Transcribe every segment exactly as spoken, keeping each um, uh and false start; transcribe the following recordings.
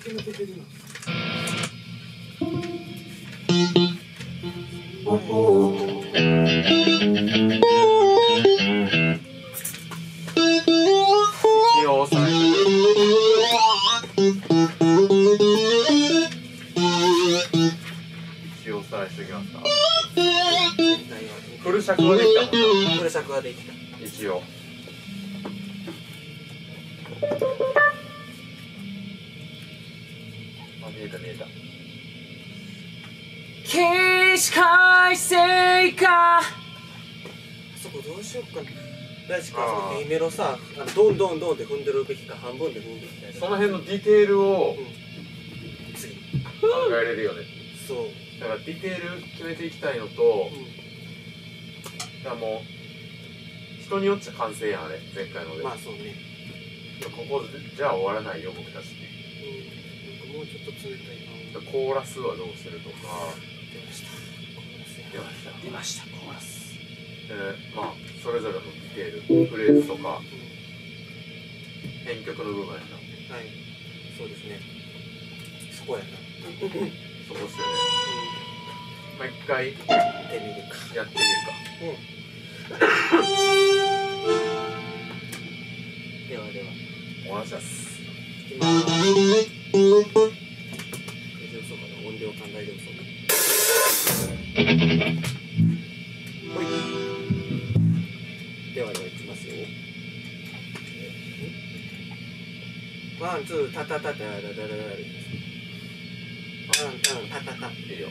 け抜けてるな。 一応押さえて一応押さえしておきますか。フル尺はできたもんな。 フル尺はできた。 一応あ、見えた見えた。 起死回生か。あそこどうしようかな。大地君、あそこ A メロさ、あのドンドンドンって踏んでるべきか半分で踏んでるみたいな。 その辺のディテールを次考えれるよね。 そう。 だからディテール決めていきたいのと、だからもう人によっちゃ完成やんあれ前回ので。 まあそうね。 ここじゃあ終わらないよ僕たちって。 うん。なんかもうちょっと冷たいな。 コーラスはどうするとか。 出ました。コーラス。 出ました。 出ました。コーラス。 で、まあそれぞれのディテール、フレーズとか編曲の部分やな。 はい。そうですね。そこやな。 そこっすよね。まあ一回やってみるか。 やってみるか。 うん。ではでは。 お願いします。 いきまーす。大丈夫そうかな。音量感大丈夫そうか。ほい。ではではいきますよ。ワンツータタタタダダダダ。ワンタンタタタ。 いいよ。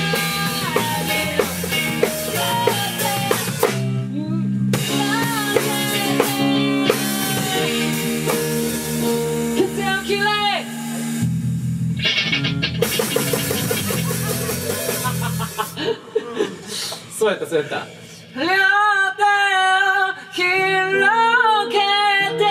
「 そうやったそうやった。 両手を広げて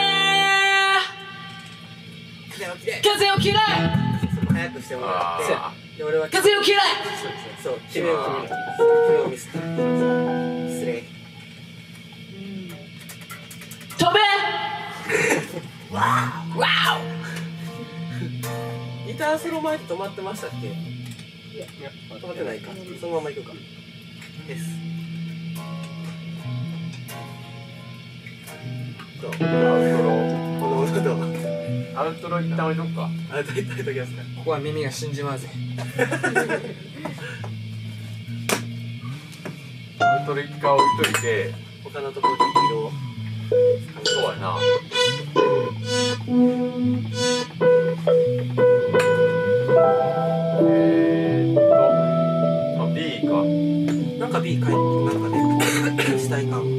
風を切れ。早くしてもらって、で俺は風を切れ。そう決めを決めをミスった。失礼。飛べ。わおわお。ギターソロ前って止まってましたっけ？いや止まってないか。そのまま行くか。です。そう。アウトロこの音とアウトロ一旦置いとくか。 アウトロ一旦置いときますか。 ここは耳が死んじまうぜ。 アウトロ一回置いといて、 他のところで色を。 そうやな。えーっと、まあ B か。 なんか B 書いてなんかねしたいかも。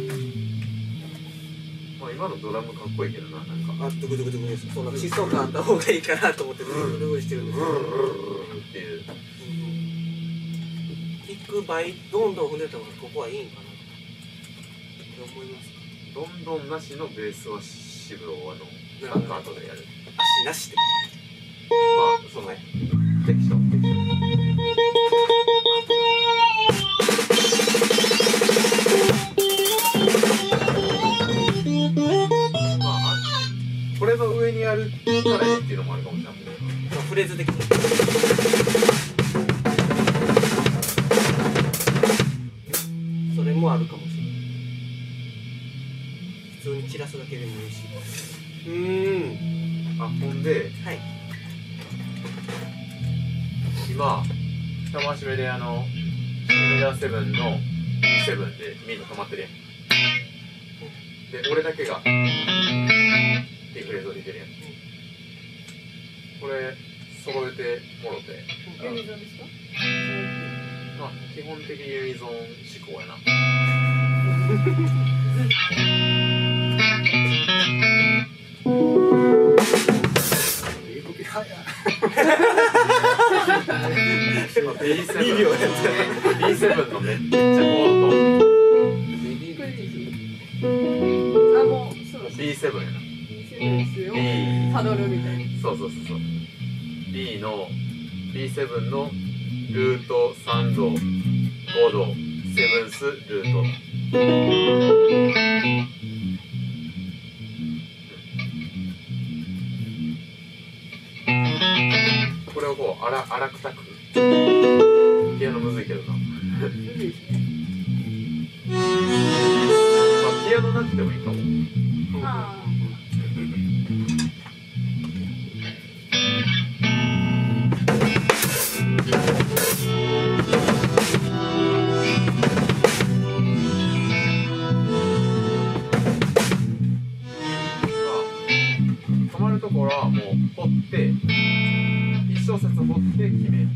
まあ今のドラムかっこいいけどな、なんか。 あ、ドクドクドクです。そうなんか疾走感あった方がいいかなと思ってドクドクしてるんですよ。 っていう。 キック倍どんどん踏んでた方がここはいいんかなと思いますか。 どんどんなしのベースは渋をあのなんか後でやる。 足なしで。 まあそのテキストテキスト。まあこれの上にやるからいいっていうのもあるかもしれない。 フレーズ的に。それもあるかもしれない。普通に散らすだけでもいいし。うーん。 あ、ほんで、 はい。 今玉締めであのシンメジャーセブンのセブンでみんな止まってるやん。で俺だけがリフレーズを弾いてるやん。これ揃えてもろて。 ユニゾンですか？ まあ基本的にユニゾン思考やな。ビーセブン ビーセブンのめっちゃコードとあ、もうそうビーセブン やな。 ビーセブンですよ。 B たどるみたいな。 そうそうそうそう B の ビーセブン のルートさんドごドセブンスルート。これをこう荒荒くたくピアノむずいけどな。まあピアノなくてもいいかも。 あ止まるところはもう掘って一小節掘って決める。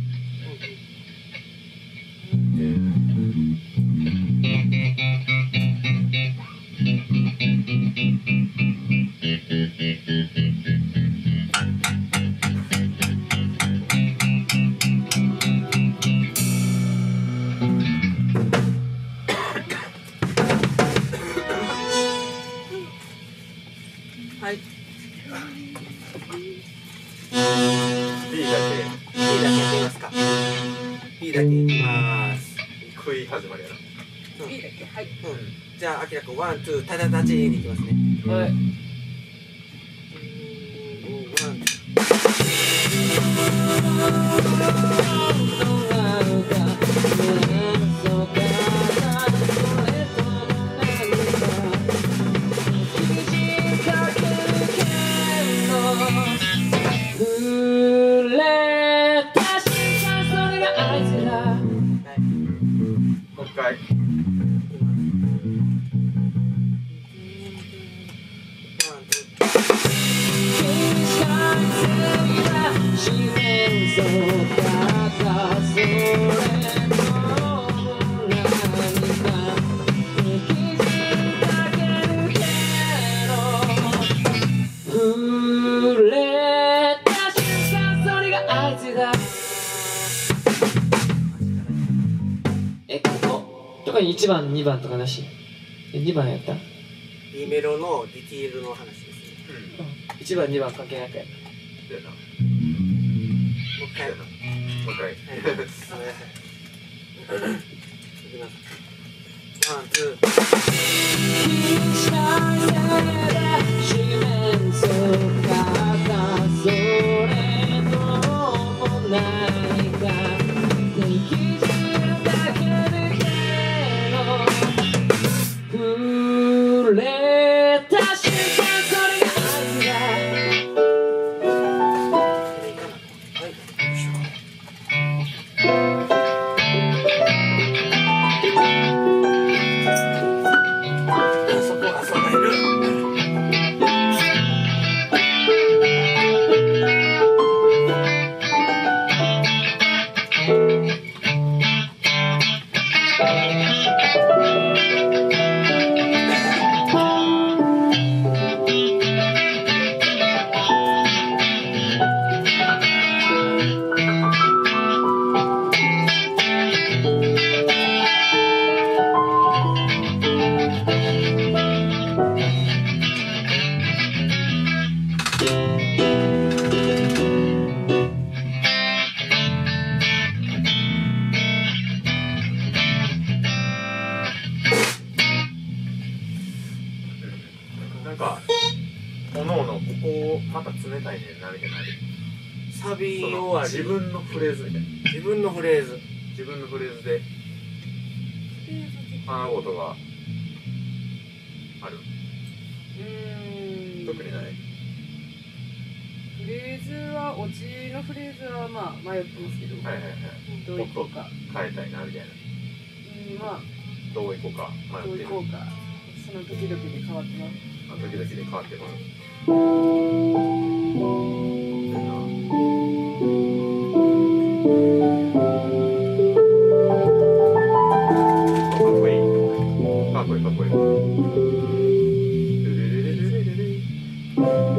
はい。 B だけ B だけやってみますか。B だけいきます。 食い始まりやな。 うん、 いいだっけ。はい。 うん、じゃああきらくんワンツータタタチでいきますね。 はい。 ワンもう一回。 「 にいちばんにばんとかなし。えにばんやった？ B メロのディティールの話ですね。 うん。 いちばんにばん関係なくやった。 そうやな。 もう一回。 もう一回。 はい、ごめんなさい。いきます。ワン、ツなんか、おのおのここまた冷たいねんなみたいな。 サビその終わり。 自分のフレーズみたいな。 自分のフレーズ。 自分のフレーズで花言がある。 うーん。 特にない。 フレーズは、オチのフレーズはまあ迷ってますけど、 はいはいはい。 どういこうか。 変えたいなみたいな。 うん、まあ、 どういこうかどう迷ってる。 いこうか。その時々で変わってます。 あ、時々で変わってもらう。かっこいい。かっこいいかっこいい。ルルルルルルルル。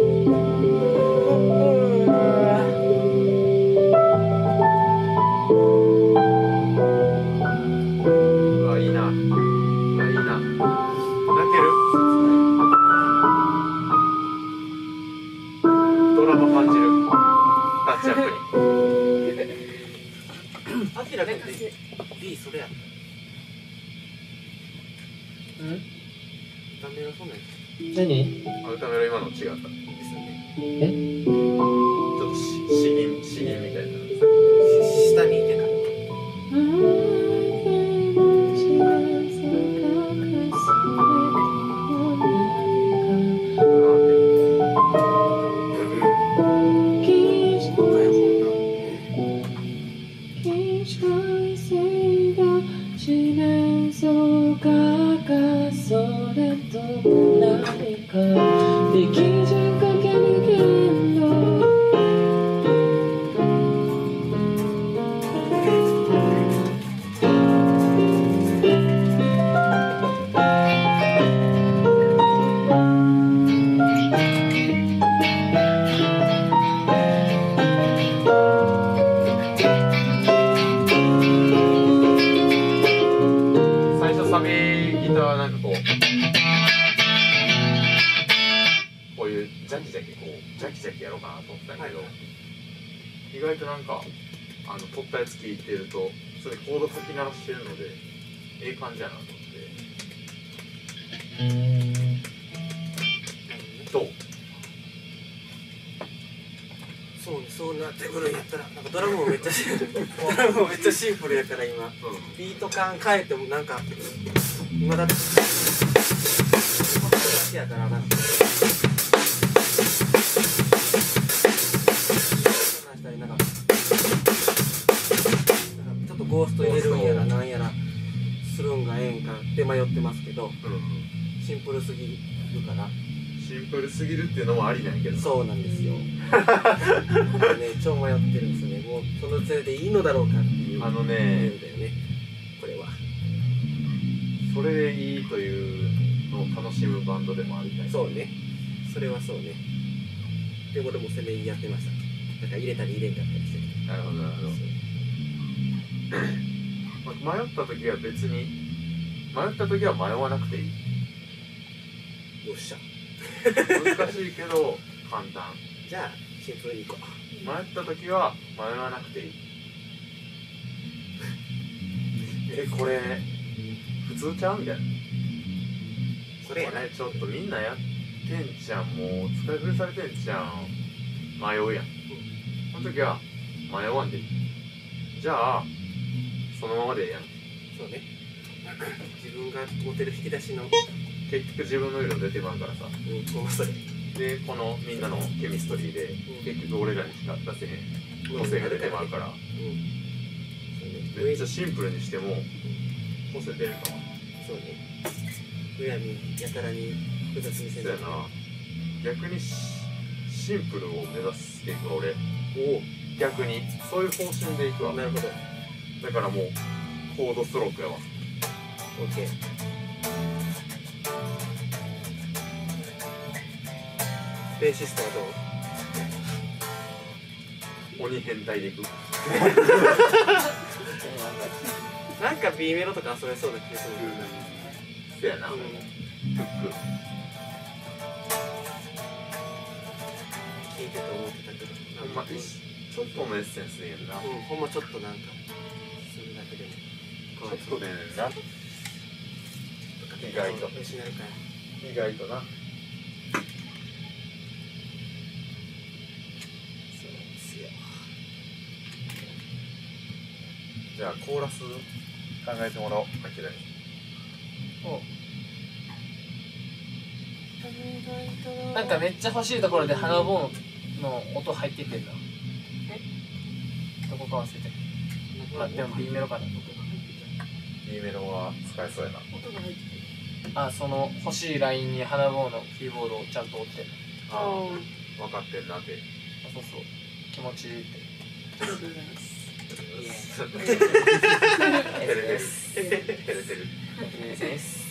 うわ、いいな。うわ、いいな。泣ける。ドラマ感じる。タッチアップに。 アキラ君って B それやった。 うん？ ダメよ、そんなん何？ あ、歌メロ今の違った。 ですよね。 え？ ちょっとし詩吟詩吟みたいな。 下にいてから。 最初サビギターはなんかこうこういうジャキジャキこうジャキジャキやろうかなと思ったんやけど、意外となんかあの撮ったやつ聞いてるとそれコード書き鳴らしてるのでええ感じやなと思ってどう？ そうね、そうなってくるんやったら、なんかドラムもめっちゃドラムもめっちゃシンプルやから今、ビート感変えてもなんか今だってここだけやからなんかなんかちょっとゴースト入れるんやらなんやらするんがええんかって迷ってますけど、シンプルすぎるから。 シンプルすぎるっていうのもありなんやけど、 そうなんですよ。僕はね、超迷ってるんですよね。もうそのせいでいいのだろうかっていう。 あのねだよね。これは。 それでいいというのを楽しむバンドでもありたい。 そうね。それはそうね。で、俺もせめぎやってました。だから入れたり入れんかったりして。 なるほどなるほど。まあ迷った時は別に迷った時は迷わなくていい。 よっしゃ。 難しいけど簡単。 じゃあシンプルにいこう。 迷った時は迷わなくていい。え、これ普通ちゃうみたいな。 それやな。 これちょっとみんなやってんじゃん。もう使い古されてんじゃん。迷うやん。その時は迷わんでいい。じゃあそのままでええやん。 そうね。自分が持てる引き出しの、 結局自分の色出てまうからさ。 うん、もうそれ。 でこのみんなのケミストリーで、 ん結局俺らにしか出せへん個性が出てまうから、 うん。そうね。 めっちゃシンプルにしても個性出るかも。 そうね。むやみやたらに複雑にせんそうやな。逆にシシンプルを目指していくわ俺。 お逆にそういう方針でいくわ。 お、なるほど。 だからもうコードストロークやわ。 オッケー。ベーシストはどう？ 鬼変態でいく。 なんか B メロとか遊べそうな気がする。 せやな。 うんフック。 聞いてて思ってたけど。 ほんまちょっとのエッセンスでいいやんな。 うん、ほんまちょっとなんかするだけでもちょっとでな。意外と失うから。 意外とな。 そうですよ。 じゃあコーラス考えてもらおう。あきらに。 なんかめっちゃ欲しいところで鼻ボーンの音入ってってんな。えどこか忘れて。あ、でも B メロかな。 B メロは使えそうやな。 音が入ってて。 あ、その欲しいラインに鼻ボーンのキーボードをちゃんと折ってる。 ああ、分かってんなって。 あ、そうそう。気持ちいいって。 ありがとうございます。 照れてる。照れてる。 です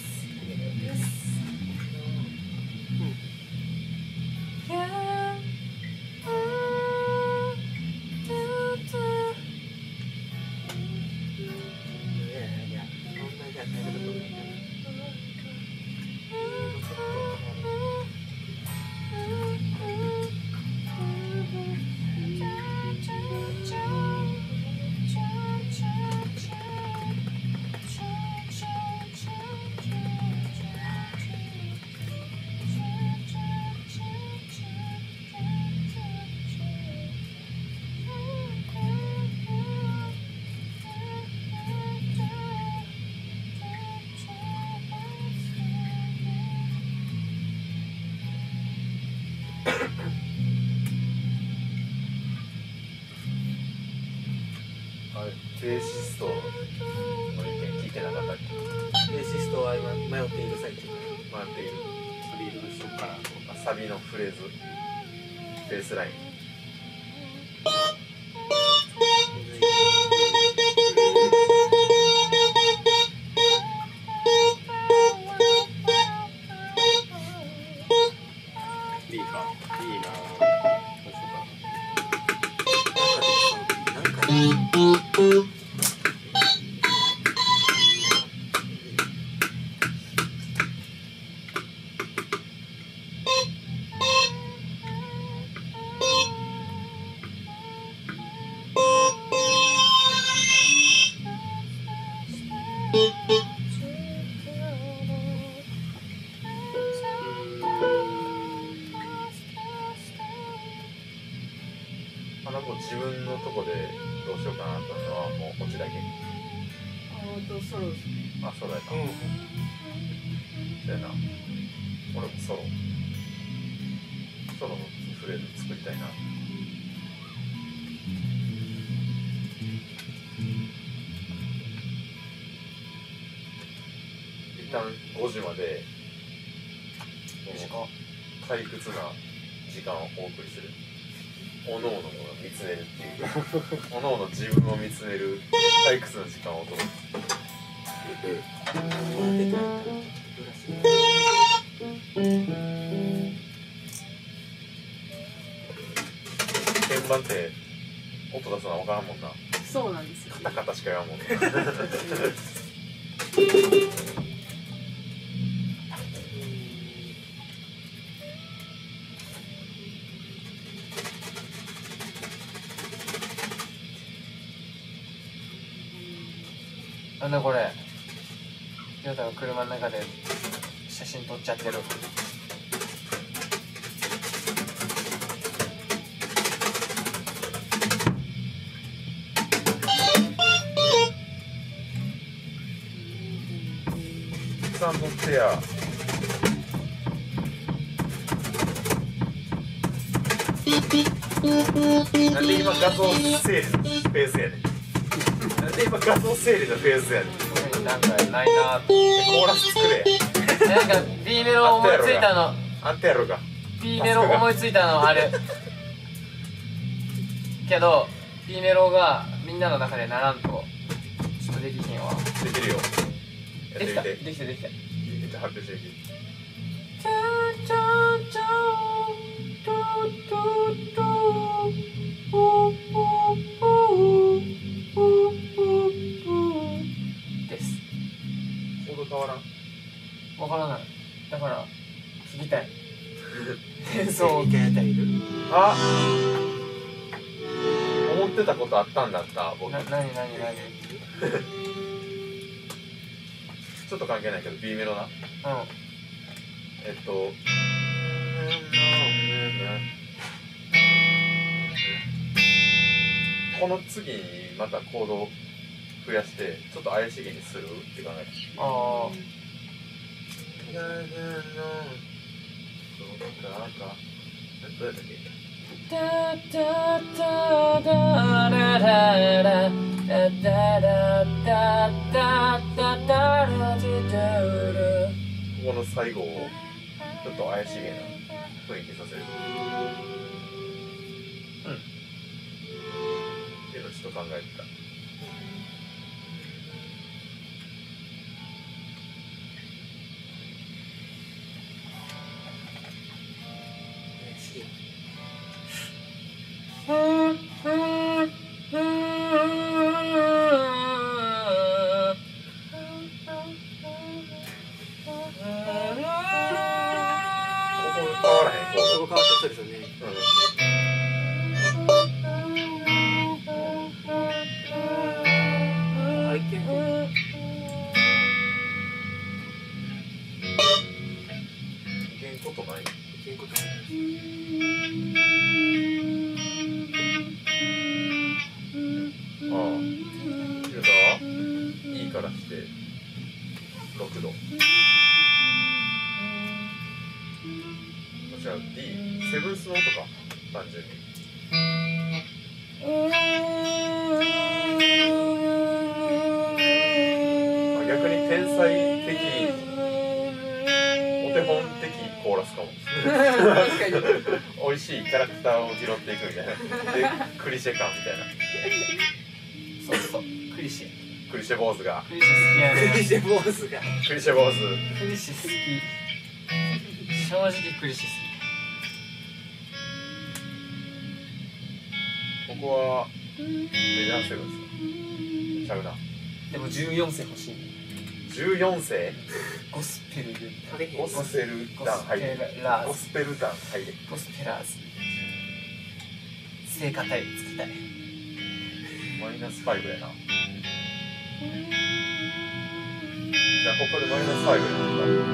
ベーシストの意見聞いてなかったっけ？ ベーシストは今迷っている最中。 迷っている。サビのそっからサビのフレーズ、ベースライン。 いいか、いいな。 なんかあの子自分のとこでどうしようかなと思うのはもうこっちだけ。 あとソロですね。 あ、そうだよな。 うん。 そうやな。俺もソロ。ソロのフレーズ作りたいな。一旦ごじまで退屈な時間をお送りする。おのおのを見つめるっていうおのおの自分を見つめる退屈な時間をお届け。鍵盤って音出すのは分からんもんな。 そうなんですよ。 カタカタしか言わんもんな。 なんだこれ。りょうたが車の中で写真撮っちゃってる。 さん撮ってや。なんで今画像整理のフェーズやねん。なんで今画像整理のフェーズやねん。 なんかないなーって。 コーラス作れ。 なんか B メロ思いついたの。 あんたやろが。 B メロ思いついたのある。けど B メロがみんなの中でならんとちょっとできひんわ。 できるよ。やってできたみて。 できたできた。 めっちゃ発表してみて。 です。 コード変わらん。 わからない。だから聞きたい。演奏を一回やったらいる。 あ、思ってたことあったんだった僕。 な、なになになに。 ちょっと関係ないけど B メロな。 うん。 えっとこの次にまたコードを増やしてちょっと怪しげにするって考えた。 ああ。 どうやったっけ。 タタタダラララダダラダダダダラディダラ。 ここの最後をちょっと怪しげな雰囲気させる。うん。っていうのをちょっと考えてた。ろくど。こちら D、セブンスの音か、単純に。逆に天才的、お手本的コーラスかも。 確かに美味しいキャラクターを拾っていくみたいな。で、クリシェ感みたいな。 そうそう、クリシェ。 クリシェ坊主が。 クリシェ好きやね。 クリシェ坊主が。 クリシェ坊主。 クリシェ好き。正直クリシェ好き。ここはメジャーセブンですか。ちゃうな。 でもじゅうよん世欲しい。 じゅうよん世。 ゴスペルで。 ゴスペル団入れ。ゴスペル団入れ。 ゴスペラーズ。聖歌隊つきたい。 マイナスファイブやな。じゃあここでマイナスファイブやな。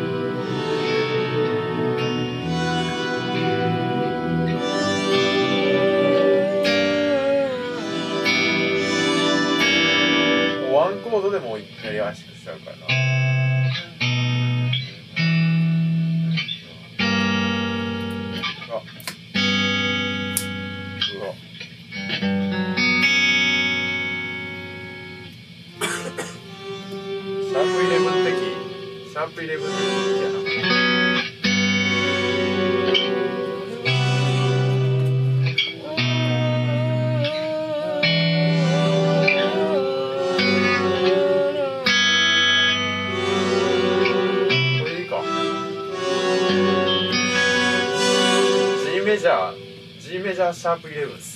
ワンコードでもういきなり怪しくしちゃうからな。あ、うわ。シャープイレブン的、シャープイレブン的やな。これいいか。G メジャー、G メジャーシャープイレブンス。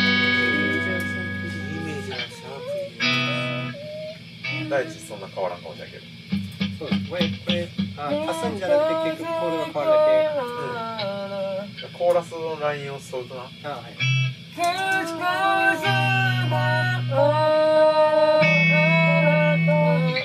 第一そんな変わらんかもしれんけど。 そうです。これ、これ、あ、足すんじゃなくて結局コードが変わるだけ。 うん。コーラスのラインを沿うとな。 あ、はい。 こ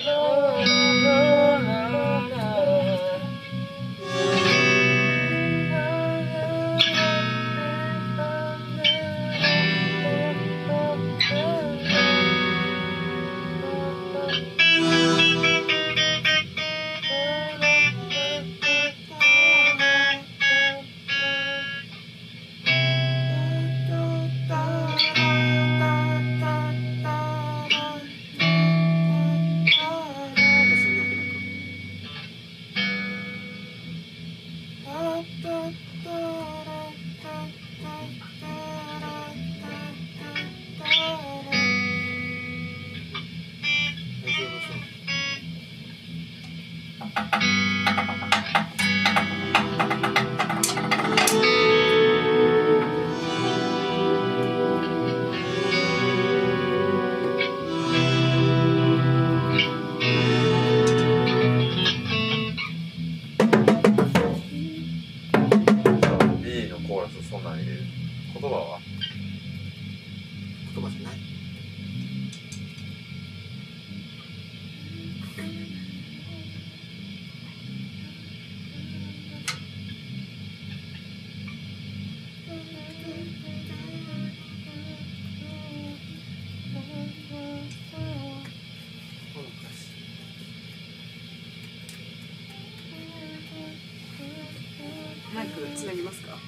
マイクつなぎますか？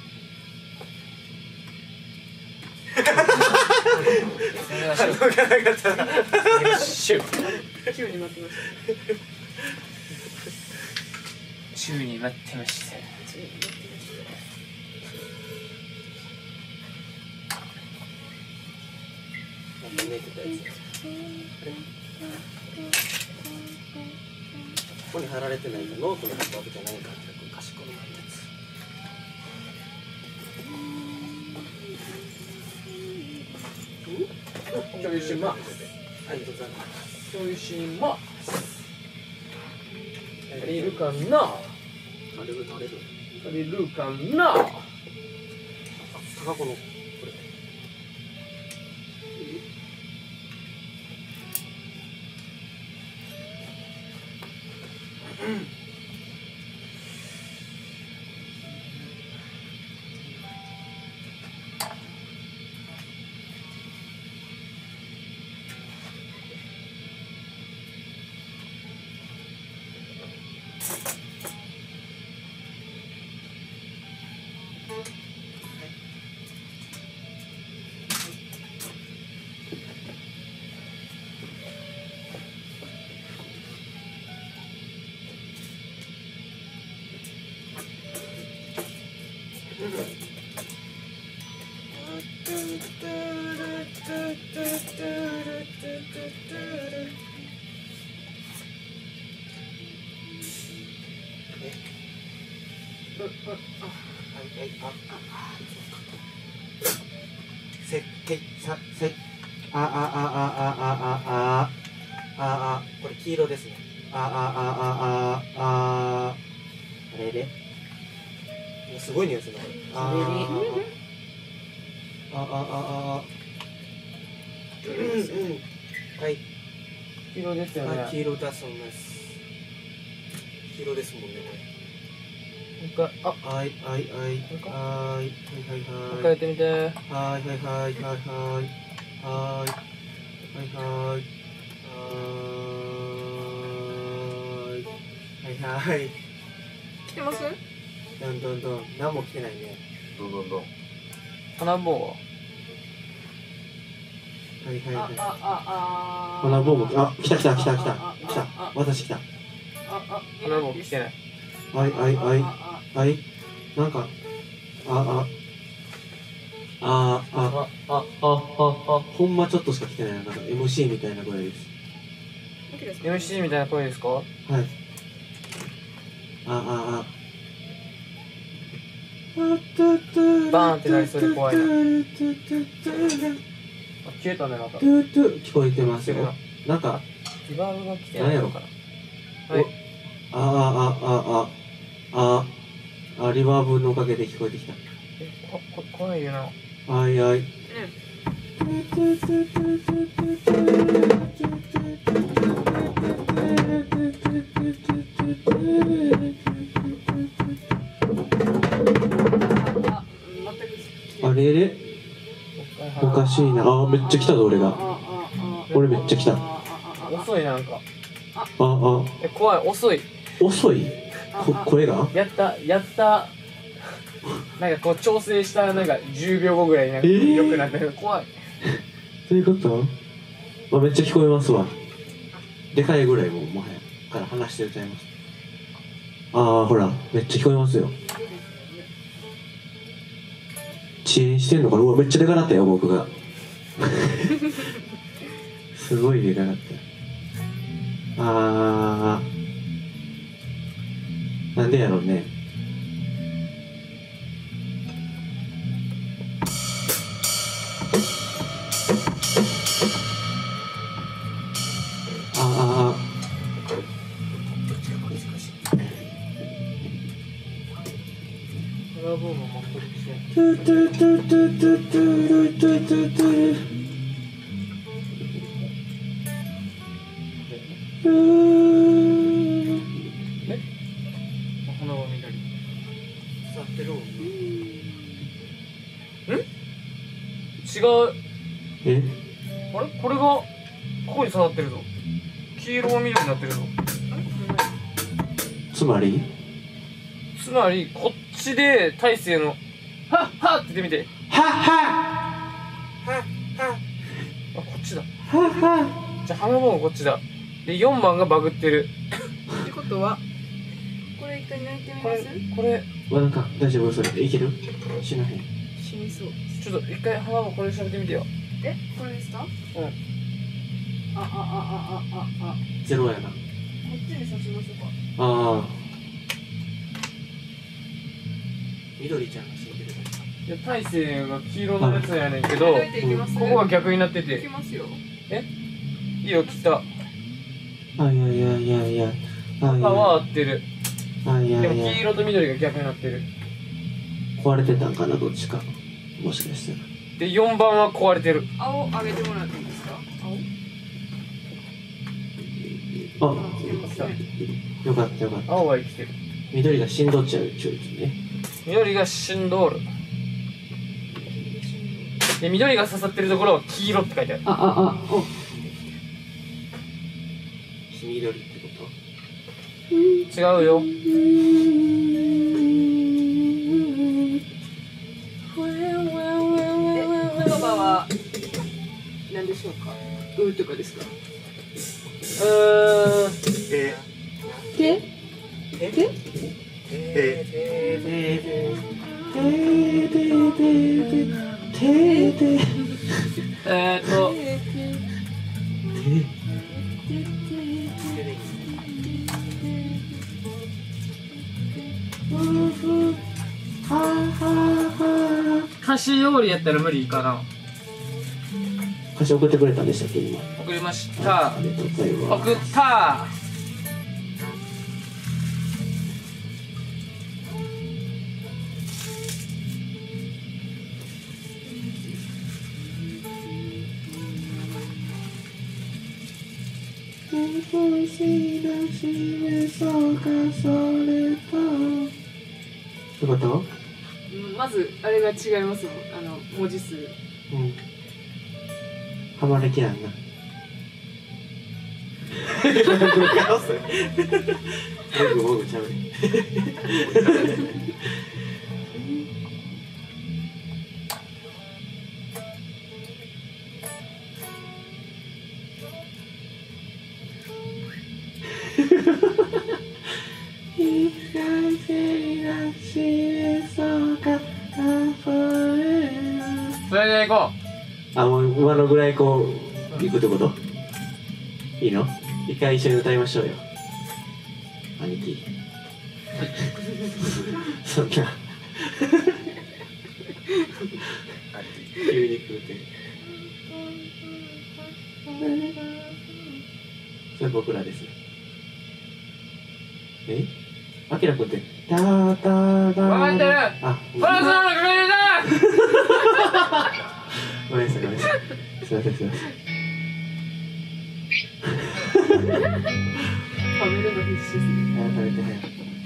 反応がなかったらシュー急に待ってました。 宙に待ってました。 なんか寝てたやつ。ここに貼られてないかノートの書くわけじゃないかってこう賢いやつ。 共有します。 ありがとうございます。 共有します。足りるかな？ 取れる取れる。 足りるかな？ 高子のこれ。せっけさせあああああああああこれ黄色ですね。あああああああれで。すごい匂いするなこれ。ああああああうんうんはい黄色ですよね。 黄色だそうです。黄色ですもんねこれ。 もう一回、あ、 はいはいはいはいはいはいもう一回やってみて。 はいはいはいはいはいはいはいはいはいはい来てます？ どんどんどん何も来てないね。 どんどんどん。 花棒ははいはいはい。 ああああ。 花棒もあ来た来た来た来た来た私来た。 ああ花棒来てない。 はいはいはいはいなんかああああああ、あ、あ、あ、 ほんまちょっとしか来てないな。なんか エムシー みたいな声です。 エムシー みたいな声ですか？ はい。あああバーンってなりそうで怖いな。あ、消えたね、また。 聞こえてますよ。なんかリバーブが来てないのかな。はい。 あああああああリバーブのおかげで聞こえてきた。 え、こ、こ、怖いよな。 はいはい。あれれおかしいな。あめっちゃ来たぞ俺が。俺めっちゃ来た。 遅いなんか。 ああえ、怖い、遅い。 遅いこ声がやった、やった。なんかこう調整したなんかじゅうびょうごぐらいになんか良くなったけど怖い。 どういうこと？あめっちゃ聞こえますわ。でかいぐらいももはやから話して歌います。ああほらめっちゃ聞こえますよ。 遅延してんのかな。うわめっちゃでかなったよ僕がすごいでかなった。あーなんでやろうね。ああブラボーもまっとりしてトゥトゥトゥトゥトゥトゥトゥトゥトゥ花は緑座ってる。 違う。 えあれこれがここに刺さってるぞ。黄色が緑になってるぞ。 つまりつまりこっちで大勢の「はっはっ」って言ってみて。 はっはあこっちだ。 はっはじゃあ花本こっちだ。でよんばんがバグってる。 ってことはこれ一回抜いてみこれます？ これわなんか大丈夫それいける死なへん。 死にそう。 ちょっと一回花本これ調べてみてよ。 え、これですか？ うん。 ああああああああ。 ゼロやな。 こっちに刺しましょうか。 ああ緑ちゃんが死んでる。 いや大勢が黄色のやつやねんけど、 抜いていきます？ ここが逆になっていきて。 ますよ。 いいよ切った。 あいやいやいやいやあい赤は合やってる。 あいやでもいや黄色と緑が逆になってる。 壊れてたんかなどっちかもしかしたら。 でよんばんは壊れてる。 青上げてもらっていいですか？青？ ああ、出ますね。 よかったよかった。 青は生きてる。 緑がしんどっちゃうちょいね。 緑が死んどる。で緑が刺さってるところは黄色って書いてある。 あああお黄緑ってこ違うよ。 言葉は何でしょうか？うとかですか？ うーん。 と？えて？ えて？ ええええーっと歌詞通りやったら無理かな。 歌詞送ってくれたんでしたっけ今。 送りましたあ。りがとうございます。 送ったってことうんまずあれが違いますもん。あの文字数。 うんハマる気なんだ僕僕ちゃうねそれでいこあ、もう今のぐらいこう行くってこといいの一回一緒に歌いましょうよ兄貴そんな急に食うてそれ僕らですえあきらくんってターターター分かってる。 あう。フランスの確認だ。 ごめんなさいごめんなさいすいませんすいません食べるの必死ですね。 あ食べてない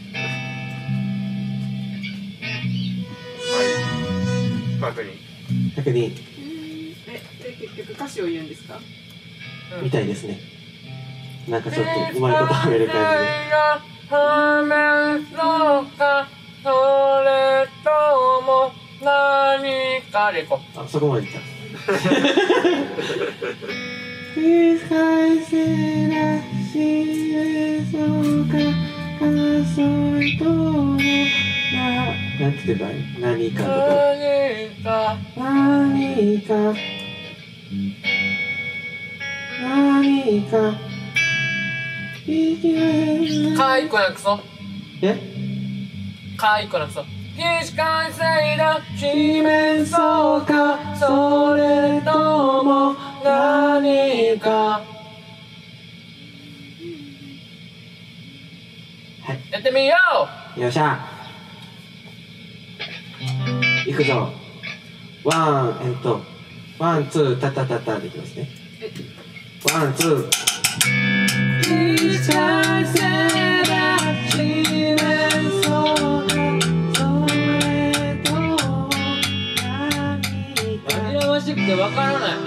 はい確認。 確認え、で結局歌詞を言うんですか？ みたいですねなんかちょっとうまいことはめる感はめそうか、それとも何かでいこじであそこまでいった繰り返せなしそうかそれともななんて言ってたい？何かとか。 何か何か。何か。 かいこなくそえ？ かいこなくそ起死回生の四面そうかそれとも何かはいやってみよよっしゃいくぞワンえっとワンツータタタタでいきますねワンツーう起死回生の四面そうかそれとも何か紛らわしくてわからない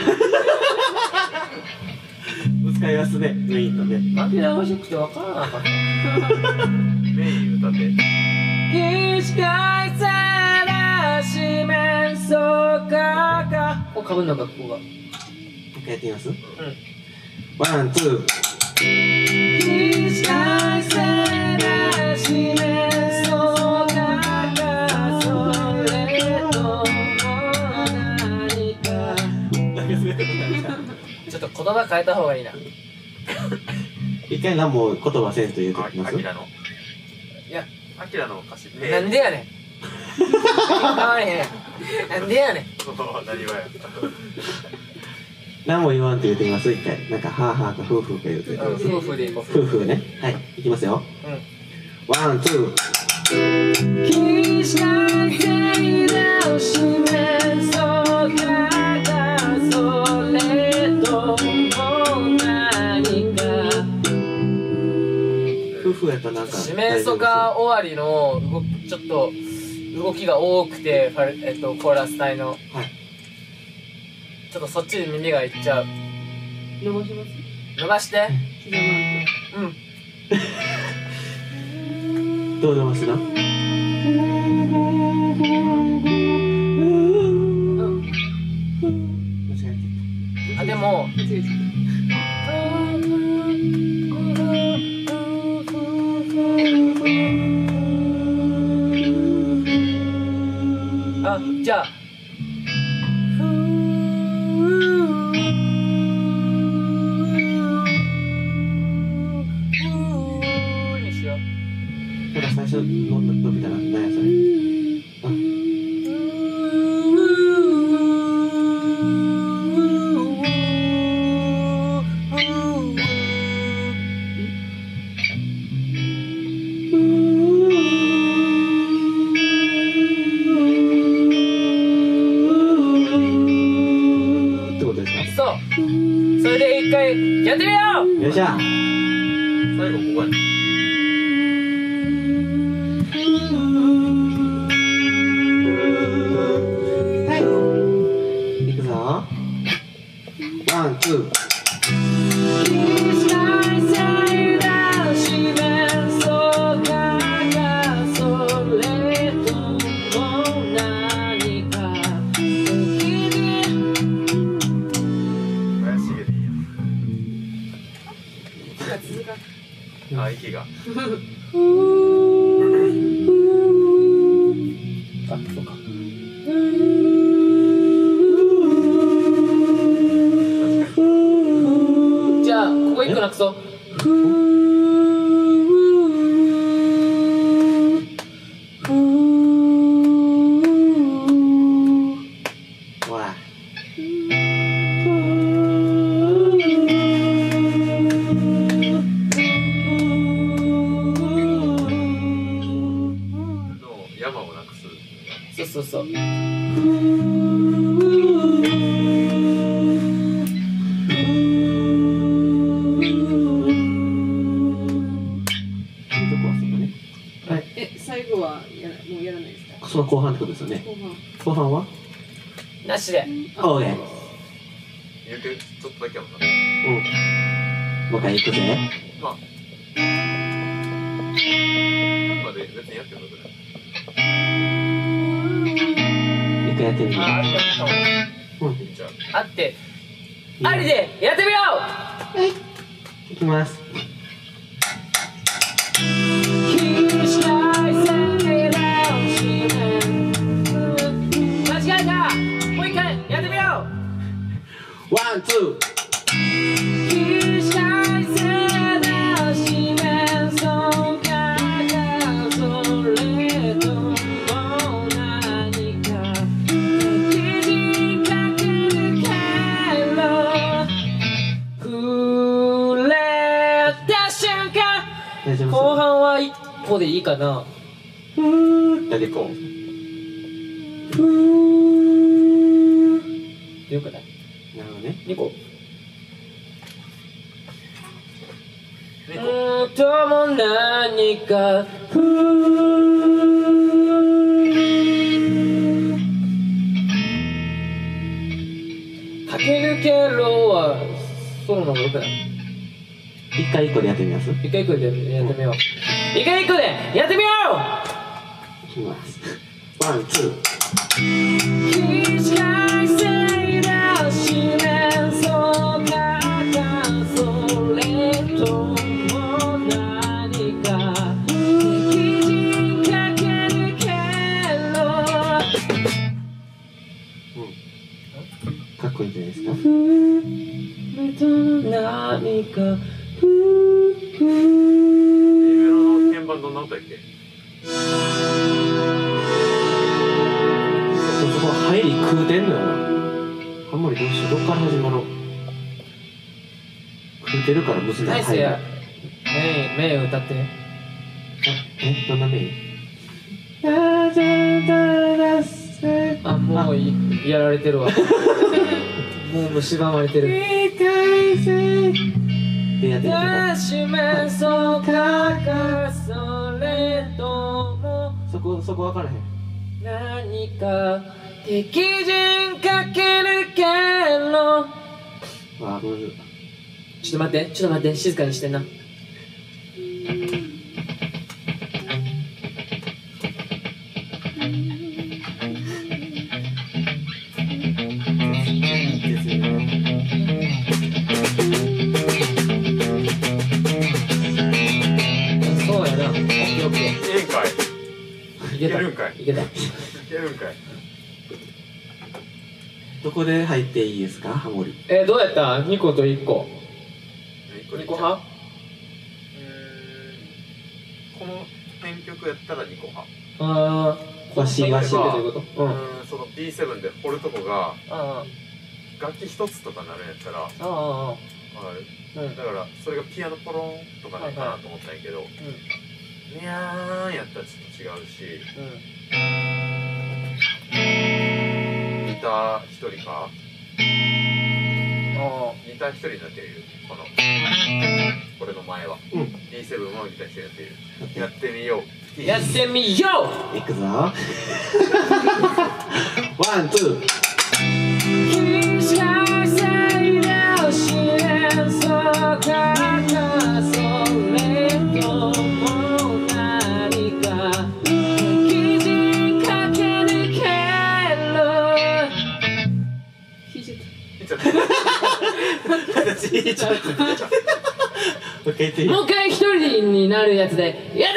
ぶつかりますねメインとね紛らわしくてわからなかったメイン歌って起死回生の四面そうかかこうかぶんのかここがもう一回やってみますうんワンツー起死回生の四面そうかかそれとも何かちょっと言葉変えた方がいいな。 一回何も言葉せんと言うとあきますアキラのいや、 アキラの歌詞ねなんでやねん。変われへん。なんでやねん。 何はや何も言わんと言うてみます一回なんかはーはーかふーふーか言うてうん、夫婦で行こふーふーねはいいきますよう。うん。 ワンツー起死回生の四面そうかかそれとも何かふーふーやったらなんか四面楚歌終わりの動きちょっと動きが多くてファル、えっと、コーラス隊のはいちょっとそっちに耳がいっちゃう伸ばします伸ばして膝マうんどう出ますな間違えあでもーク間違えちゃっあじゃあにしようただ最初の伸びたら何やそれあってことですかそうそれで一回やってみようよっしゃ最後ここやはいいくぞワンツーあ、息が。 あ、そうか。じゃあ、ここ一個なくそう。 ほら山をなくす。 そうそうそう。 え、最後はやらもうやらないですか？ その後半ってことですよね後半。 後半はなしで。 オーケー言うて、ちょっとだけやもんな。 うんもう一回行くぜまあ。まで別にやってもよくない。 一回やってみるあ、ありがとう。 うんじゃあ。 あって。ありで、やってみよいきますう。 ンツー起死回生な四面楚歌がそれとも何か敵にかけるけど触れた瞬間大丈夫後半は一個でいいかな。 ふーだけこうふーでよくないなるほどね。 にこにこうーんとも何かふー駆け抜けろはソロの方がよくない。 一回一個でやってみます。い一回一個でやってみよう。一回一個でやってみよきます。ワンツー。 う。起死回生な四面楚歌がそれとも何か敵にかけるけどかっこいいんじゃないですか。 目と何かふーふ B ーメロの鍵盤どんな音やっけ？ そこ入り食うてんのよな。あんまりどうしよう。どっから始まろう。食うてるから難しい。 ナイスや。メイン、メイン歌って。 え、どんなメイン？ あ、もういやられてるわ。もう蝕まれてる。 でやってみてください。 四面楚歌がそれともそこ、そこ分からへん。 何か敵陣かけるけどわあ、むず。 ちょっと待って、ちょっと待って、静かにしてんな。そうやな。オッケーオッケええんかい。 ー。いけた。 いけるんかいいけた。 いけるんかい。 どこで入っていいですか、ハモリ。 えー、どうやった？にこといっこ。 一個にこ派？ うーん、この編曲やったらにこ派。 あー、 わしわしってどういうこと？うん。 うーん、その ビーセブン で掘るとこがあ楽器一つとかなるんやったら、 あ、ああ、 あれうん。 だからそれがピアノポロンとかなんかなと思ったんやけど、ニャーンやったらちょっと違うし、ギター一人かあギター一人になってるこのこれの前は、 うん。 ビーセブン もギター一人になってる。やってみよう。 あ。やってみよう。 いくぞ。ワン、ツー。 起死回生な四面楚歌がそれとも何か敵陣かけるけど弾いちゃっいっちゃった。 私、ちょっと。もう一回言っていい？ た。もう一回一人になるやつでやってみよ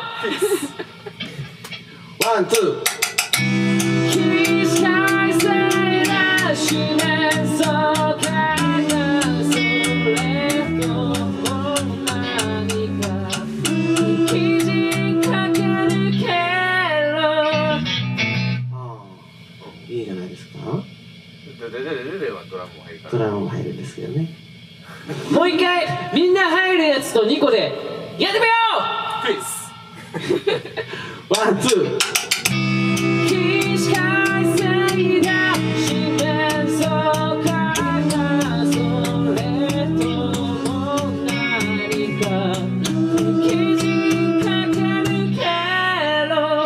ワン、ツー。 う。起死回生な四面楚歌がそれとも何か敵陣かけるけどああ、いいじゃないですか。 でででででではドラムも入るから。 ドラムも入るんですけどね。 もう一回みんな入るやつとにこでやってみよフェイス。 ワン、ツー。 う。起死回生な四面楚歌がそれとも何か敵陣かけるけど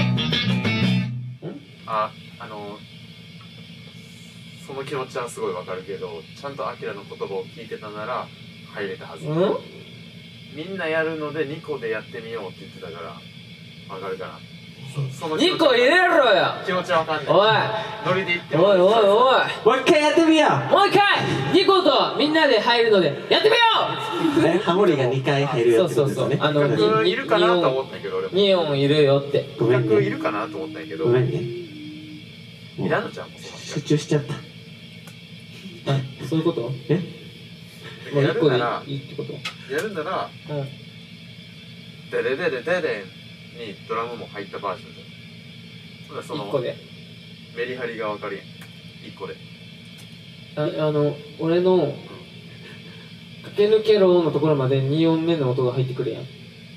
あ、あのその気持ちはすごいわかるけど、ちゃんとアキラの言葉を聞いてたなら入れたはず。 うんみんなやるのでにこでやってみようって言ってたからわかるかな。そそのにこ入れろよ。 気持ちはわかんない。 おいノリで言っておいおいおいもう一回やってみよもう一回にことみんなで入るのでやってみよう。ね、ハモリがにかい入るう。 やそうそうそう。 つですよね。 あの企画いるかなと思ったんやけど、俺もに音いるよって。 ごめんね。 企画いるかなと思ったんやけど、 ごめんね。 いらんのちゃんもその集中しちゃった。 そういうこと？ えもうや一個でるならいいってこと？ やるならうん。 デレデレデレンにドラムも入ったバージョンじゃん。それその一個で。 メリハリが分かるやん。一個で。 ああの、俺の、駆け抜けろのところまでに音目の音が入ってくるやん。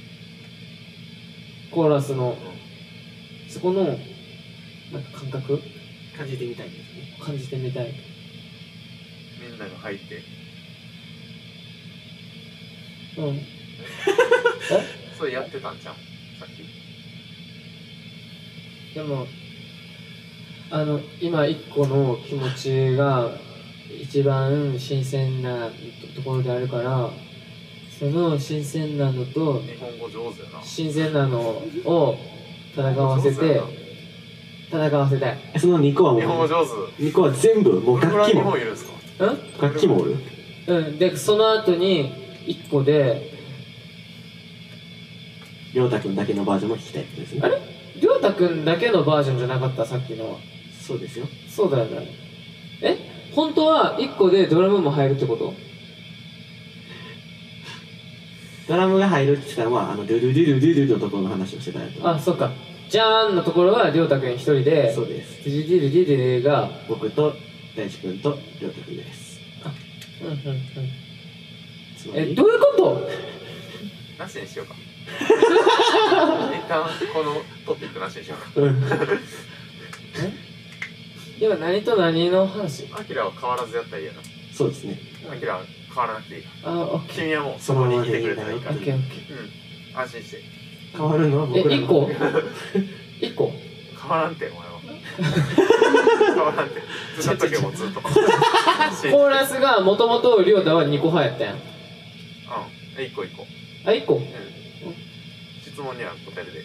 コーラスの、そこの、なんか感覚感じてみたいですね。 感じてみたい。 みんなが入ってうん。えそれやってたんじゃんさっき。 でも、あの、今一個の気持ちが一番新鮮なところであるから、その新鮮なのと、 日本語上手やな。 新鮮なのを戦わせて、戦わせたい。 そのにこはも日本語う上手。 にこは全部もう楽器日本もいるんすか？ うん楽器もおる。 うん。で、その後に一個で、 りょうたくんだけのバージョンも弾きたいってことですね。 あれりょうたくんだけのバージョンじゃなかったさっきのは。 そうですよ。 そうだよね。え本当は一個でドラムも入るってこと？ ドラムが入るって言ったら、まあ、あの、ドゥルドゥルドゥルのところの話をしてたやつ。 あ、そっか。じゃーんのところはりょうたくん一人で、 そうです。 ディディルディディルが、 僕と大地くんとりょうたくんです。 うんうんうん。 つまりえ、どういうことなしにしようか。一旦このトピックなしにしようか。 うん。 今何と何の話？ アキラは変わらずやったらいいやな。 そうですね。 アキラは変わらなくていいかあ、オッら。 ケ君はもうそこにいてくれたらいいから。 ー。オッケーオッケうん。安心して。 変わるのはー。 僕らの。 え、一個一個変わらんて、お前は。変わらんて。ずっとっとけもうずっと。 コーラスがもともとりょうたはにこ派やったやん。 うん。え、一個一個。 あ、いっこうん。質問には答えるで。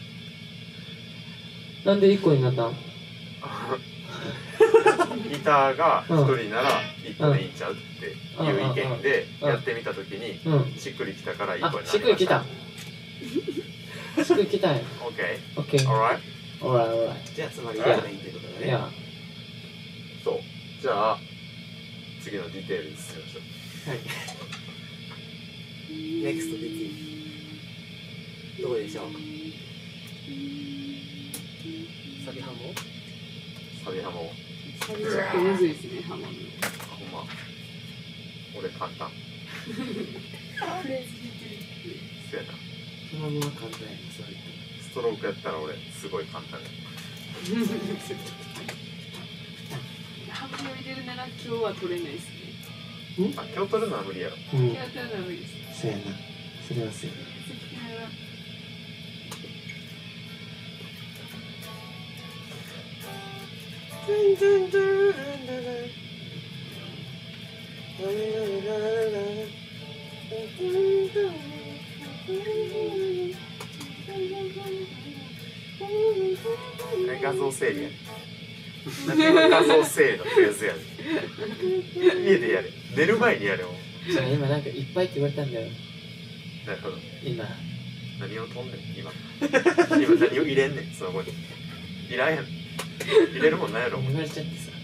なんでいっこになったん？ ギターが一人なら一個でいいんちゃうっていう意見でうんやってみたときにうん。 しっくりきたから一個になりまあ、 した。 しっくりきた。しっくりきたんや。 オッケオッケー。 ー。 alright。 オーライオーライ。 じゃあつまりいいからいいってことだね。 いや、 そう。じゃあ次のディテールに進みましょう。 はい。ネクストできる。どうでしょう。サビハモ？ サビハモ。 サビちょっとむずいですね、ハモるの。 ほんま。俺簡単。 フレーズ弾いてる。 そうやな。 ドラムは簡単やな、そういっストロークやったら俺すごい簡単や。 ハモを入れるなら今日は取れないですね。 あ、今日取るのは無理やろ。 うん今。日は取るのは無理です。 そうやな。それはそうやな。 え、画像整理やね。何が画像整理のフレーズやねん。家でやれ。寝る前にやれよ。 じゃあ今なんかいっぱいって言われたんだよ。 なるほど。 今。 何を飛んねん今。今何を入れんねんその後に。いらんやん。入れるもんないやろ。 言われちゃってさ。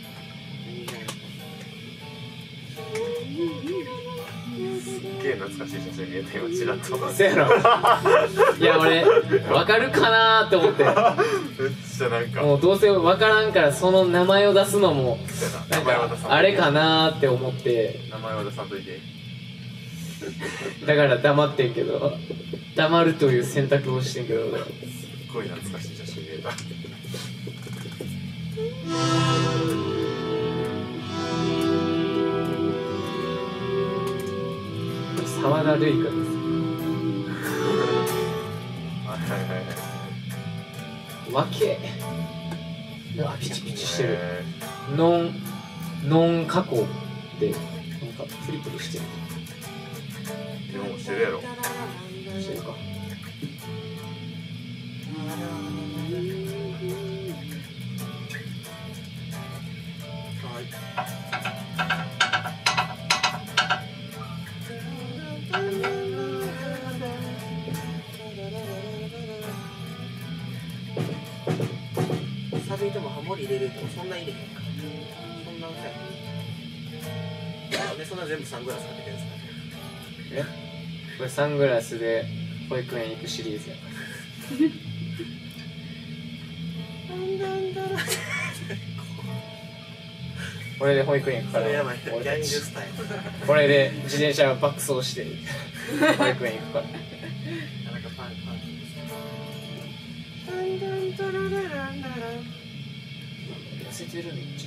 すっげえ懐かしい写真見えたよ、チラッと。 せやろ。いや俺、わかるかなーって思って。 めっちゃなんか、 もうどうせわからんからその名前を出すのも、 名なん前は出さんといてかあれかなーって思って、 名前は出さんといて。 だから黙ってんけど、黙るという選択をしてんけど、俺すっごい懐かしい写真見えた。 沢田瑠衣香です。 はいはいはいはい。 わけ。あ、ピチピチしてる。 えノン、ノン加工で、なんかプリプリしてる。 ーでもしてるやろ。 してるか。 サビでもハモリ入れるとそんな入れへんか。そんな歌や。 なんでそんな全部サングラスかけてるんですか？ えこれサングラスで保育園行くシリーズやこれで保育園行くからそれやばい、ギ俺たちャングスタイル。 これで自転車爆走して保育園行くからなんかパンパン痩せてるめっちゃ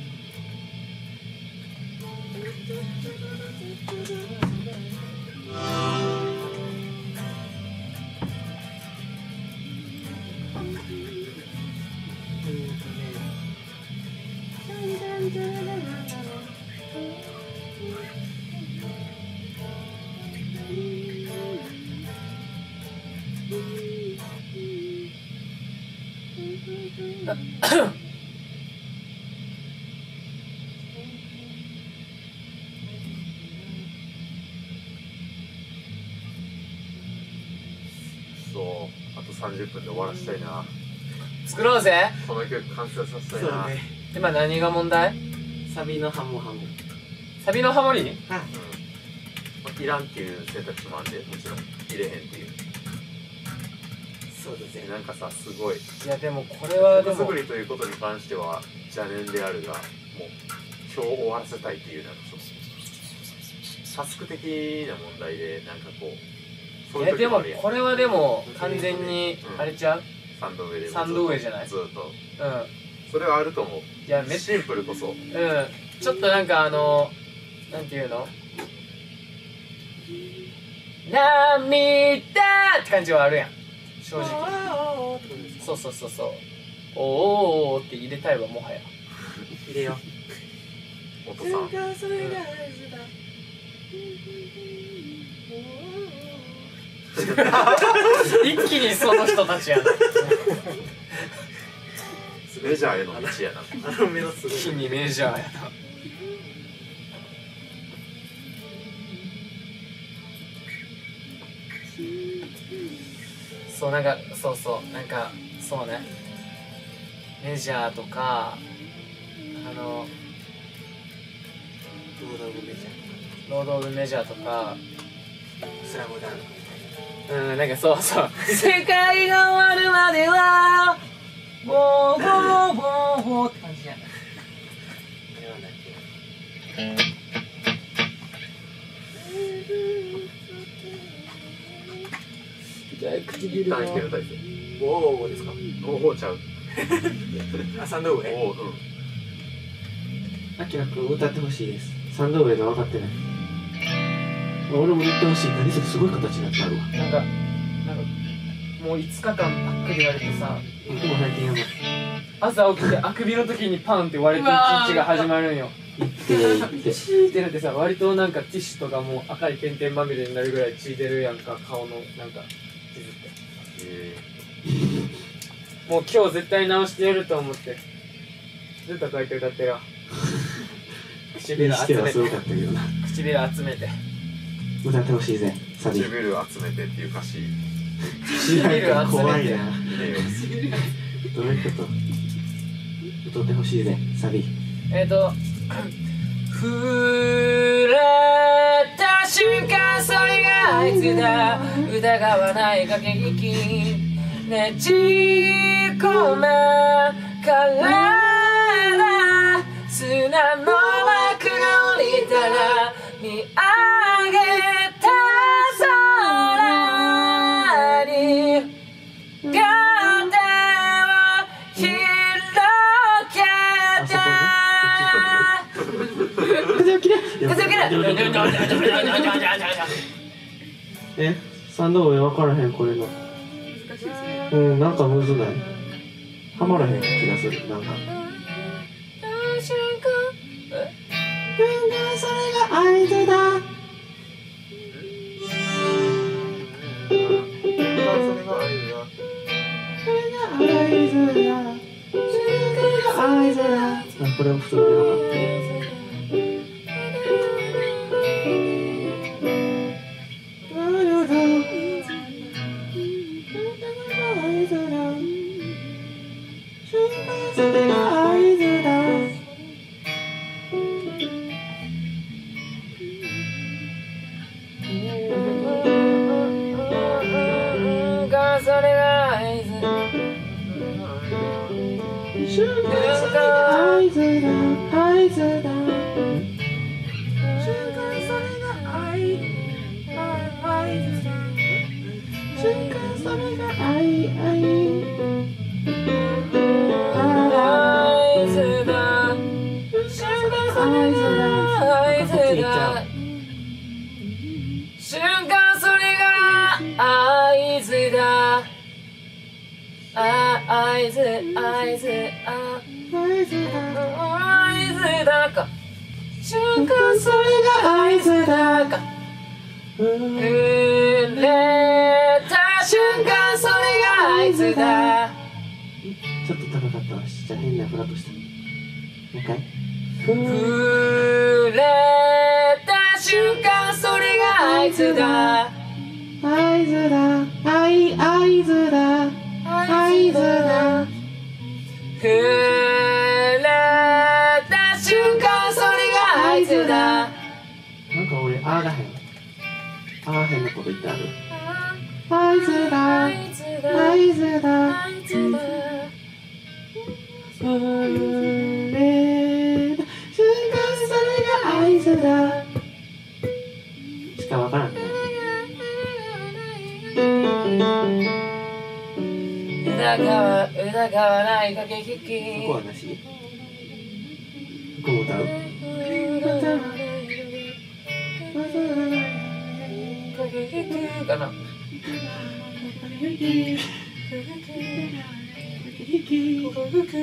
そうあとさんじゅっぷんで終わらせたいな。 作ろうぜ。 この曲完成させたいな。 そうね。 今何が問題？ サビのハモハモ。 サビのハモリ？ うん、いらんっていう選択肢もあんで、もちろん入れへんっていう。 そうですね。 なんかさ、すごいいやでもこれはでも曲作りということに関しては邪念であるが、もう今日終わらせたいっていう、なんかそうタスク的な問題で、なんかこうそういやでもあるやん。 これはでも完全にあれちゃう？ サンド上でサンド上じゃない？ ずっとうんそれはあると思う。 いやめっシンプルこそうんちょっとなんかあのなんていうの？涙って感じはあるやん正直。そうそうそうそうおーおーおーって入れたいわもはや。 入れよう。 お父さん一気にその人たちやなメジャーへの道やな。 あの目のすごい。 一気にメジャーやな。そうなんかそうそうなんかそうねメジャーとかあのロードオブメジャロード・オブ・メジャーとかー。スラムダンクみたいな。 うんなんかそうそう世界が終わるまではボーボーボーボーって感じやな。 ではなく唇一旦引ける体勢。 おおですか？ おおちゃう。 あ、サンドウェイ。 おおうん。 あきらくん歌ってほしいです。サンドウェイが分かってない。俺も言ってほしい。何それすごい形になってあるわ。 なんかなんかもういつかかんパックで言われてさ僕も最近やばい。 朝起きてあくびの時にパンって割れて一日が始まるんよ。 行って行って。 チーってなってさ割となんかティッシュとかもう赤い点々まみれになるぐらい血出るやんか顔のなんか傷ってえもう今日絶対直してやると思ってずっとこうやって歌ってるわ唇集めてしてはすごかったけどな。 唇集めて歌ってほしいぜ。サー、 ビ。 唇集めてっていう歌詞唇集怖いな。 めて入れよう。 どういうこと？歌ってほしいぜ。サビ。 えっ、ー、と触れた瞬間それがあいつだ疑わない駆け引きねじ込め体砂の幕が降りたら見上げた空に両手を広げて風を切れ。 風を切れえ、サンドウェイ分からへんこれの。 難しいですね。 うん、なんかむずない。はまらへん気がする。なんか。それが合図だ。 それが合図だ。 それが合図だ。それが合図だ。あ、これも普通に分かってる。それが合図だ。 瞬間それが合図だ合図だ瞬間それが愛愛だ瞬間それが愛愛合図だ瞬間それが合図だ瞬間それが合図だあ合図合図あ合図だ合図だか瞬間それが合図だか触れた瞬間それが合図だちょっと高かったわじゃあ変なフラットしたもう一回触れた瞬間それが合図だ合図だ合合図だ合図だ触れた瞬間それが合図だなんか俺あーらへんあーへんのこと言ってある合図だ合図だ触れた瞬間それが合図だしかわからんね疑わ疑わない駆け引きここはなしここも歌う駆け引きかな駆け引き駆け引き駆け引き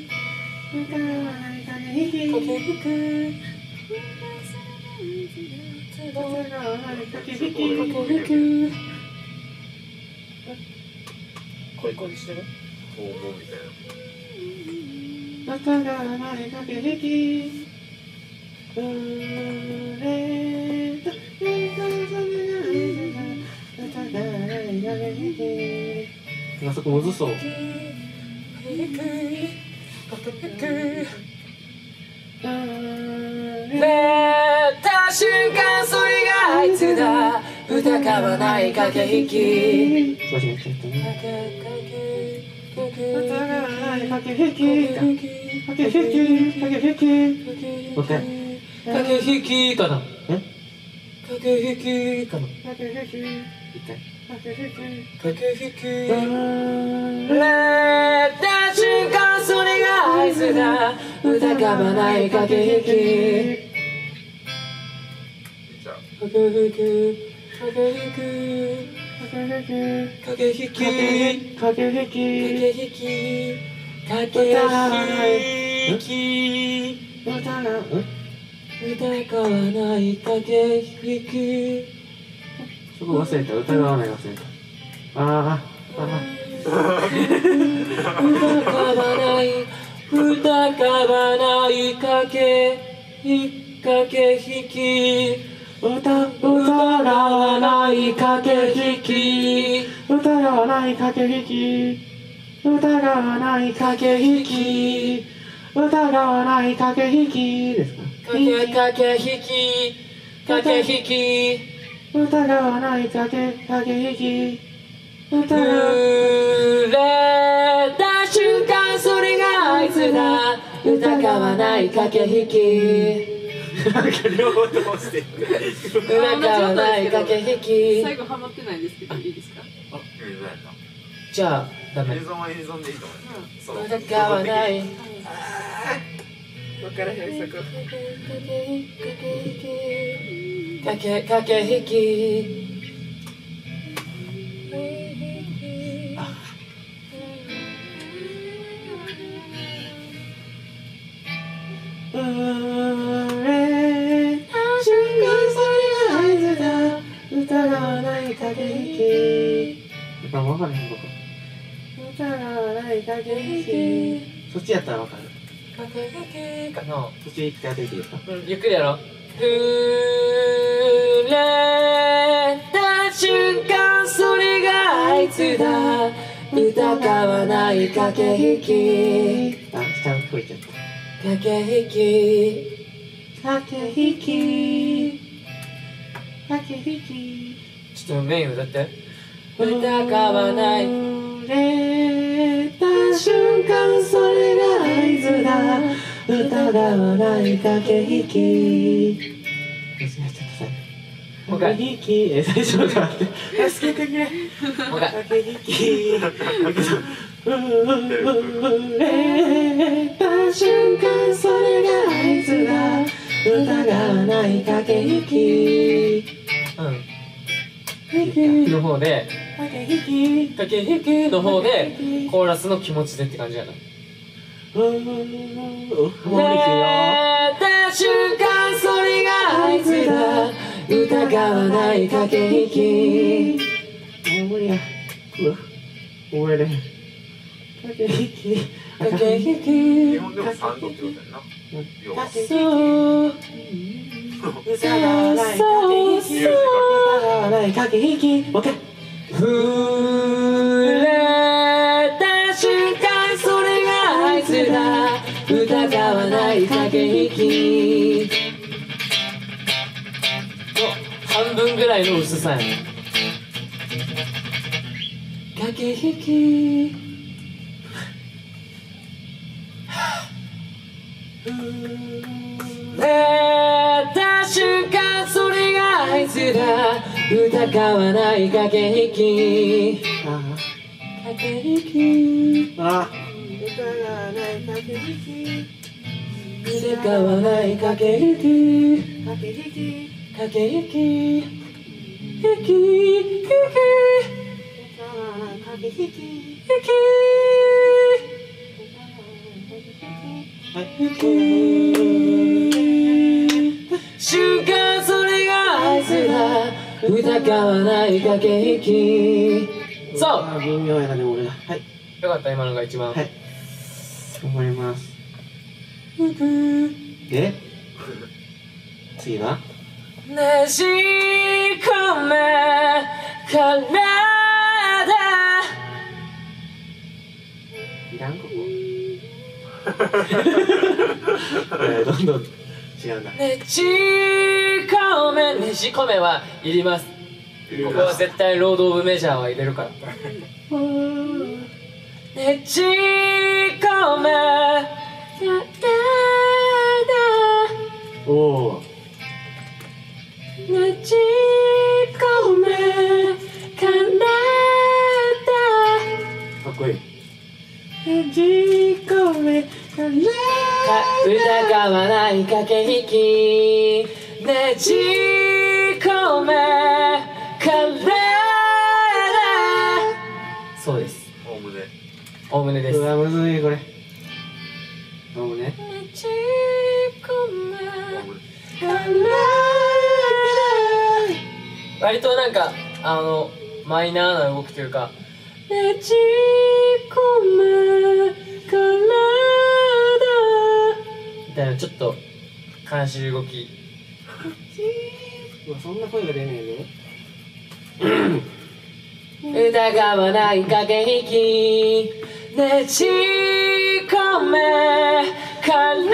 恋恋してる訪問みたいな。 またがない駆け引き触れたまたがない駆け引きあそこむずそう触れた瞬間それがあいつだ疑わない駆け引き間違えちゃったね疑わない駆け引き駆け引き駆け引きもう一回駆け引きかなえ駆け引きかな駆け引き一回駆け引き駆け引き触れた瞬間それが合図だ疑わない駆け引き駆け引き駆け引き駆け引き駆け引き駆け引き疑わない駆け引きそこ忘れた疑わない忘れたああああ疑わない疑わない駆け駆け引き疑わない駆け引き疑わない駆け引き疑わない駆け引き疑わない駆け引きですか駆け引き駆け引き疑わない駆け駆け引き触れた瞬間それが合図だ疑わない駆け引きなんか両方ともしてる疑わない駆け引き最後ハマってないんですけどいいですか？ あ、映像やった。 じゃあダメ映像は映像でいいと思う。そう。 疑わない分からへんそこ駆け駆け引き触れた瞬間それが合図だ疑わない駆け引きやっぱ分からへん僕疑わない駆け引きそっちやったら分かる駆け引きかなそっち行って当てていいですかうんゆっくりやろ触れた瞬間それがあいつだ疑わない駆け引きあ、ちゃんと吹いちゃった駆け引き駆け引き駆け引きちょっとメイン歌って疑わない触れた瞬間それが疑わない駆け引き。間違えちゃったさ。 もう一回駆け引き。え、最初まで待って。助けてくれ。 もう一回駆け引き。触れた瞬間、それが合図だ。疑わない駆け引き。 うん駆け引きの方で駆け引き。 駆け引きの方でコーラスの気持ちでって感じやな。 もう行くよ。 た瞬間それが合図だ。 疑わない駆け引き。もう無理や。うわ、覚えれへん。駆け引き。駆け引き。 日本でもサンドってことやんな。要はそう疑わない駆け引き。疑わない駆け引き。オッケー。 触れた瞬間それが合図だ。疑わない駆け引きの半分ぐらいの薄さやね。 駆け引き。 触れた瞬間それが合図だ。疑わない駆け引き。 あ駆け引きあ。疑わない駆け引き。 疑わない駆け引き。 駆け引き。 駆け引き引き引き駆け引き。 引き瞬間それが合図だ。疑わない駆け引き。そうあー、微妙やな、でも俺が。はい。 よかった、今のが一番。 はい。頑張ります。で、次はねじ込め体いらんここえー、どんどん違うんだ。 ねじ込めねじ込めはいります。ここは絶対ロード・オブ・メジャーは入れるから。ねじ込めおお。 ねじ込め体かっこいい。 ねじ込め体疑わない駆け引き。ねじ込め体そうです。 おおむねおおむねです。 うわ、むずいこれ。どうもね。 ねじ込めおおむね割となんかあのマイナーな動きというかねじ込め体みたいなちょっと悲しい動き。 うわ、そんな声が出ねえで。 疑わない駆け引き。ねじ込め体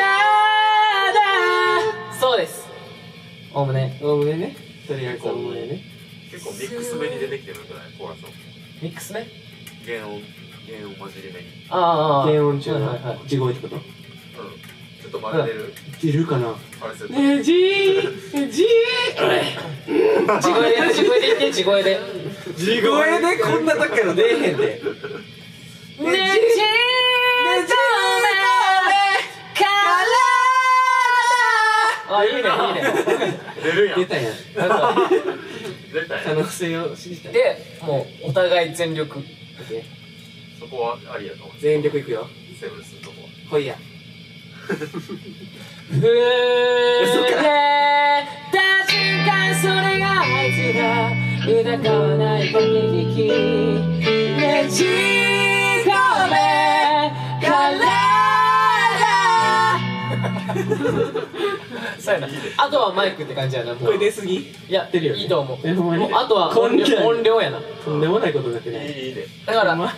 そうです。おおむねおおむねね。とりあえずおおむねね。 結構ミックス目に出てきてるんじゃないコーラスのミックスね。 原音原音混じり目にああ低音中のはいはいはい地声ってことうんちょっと混ぜてる出るかな。 あれするとねじーじー地声で地声で言って地声で地声でこんな時から出えへんで。 ねじ込め体あいいねいいね出るやん出たやん。 なんか出たやん可能性を信じたい。 でもうお互い全力。 そこはありやと思う全力いくよ。 セブンスのとこはほいや。 触れた瞬間それが合図だ。疑わない駆け引き。ねじ込め体そうやな。あとはマイクって感じやな。もうこれ出すぎ。 いや出るよねいいと思う。 えほんまにもうあとはこんな音量音量やな。 とんでもないことになってない。 いいいいねだからほんま